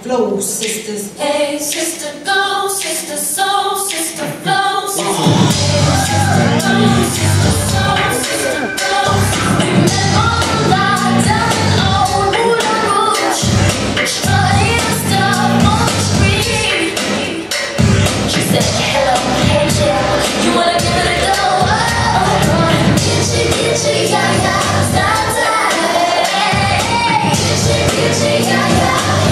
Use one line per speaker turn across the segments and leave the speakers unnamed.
flow, sisters.
Hey, sister, go, sister, soul, sister, flow, sister, go, sister, soul, sister, flow. Remember that down on Moulin Rouge, trying to stop on the street. She said, hello, hey, Jill, you wanna give it a go? Gitchy, gitchy, yeah, yeah, stop that. Gitchy, gitchy, yeah, yeah.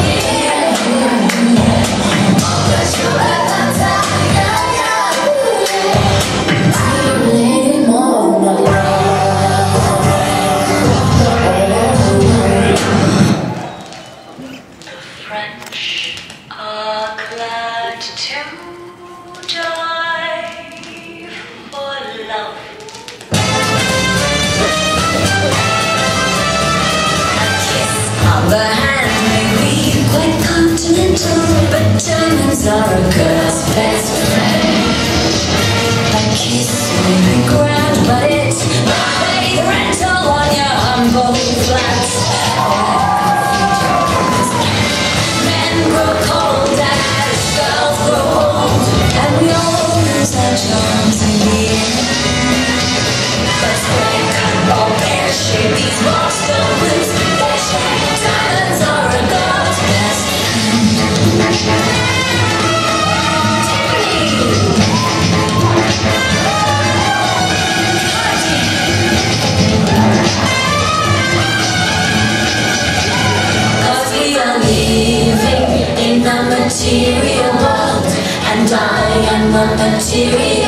French are glad to die for love. A kiss on the hand may be quite continental, but diamonds are a girl's best friend. A kiss may be grand, but it's paid rental on your humble flat. Men grow cold as girls grow old, and we all lose our charms in the end. But spray cut ball bear shape, these walls don't lose their shape. Diamonds are a girl's best friend. Material world, and I am a material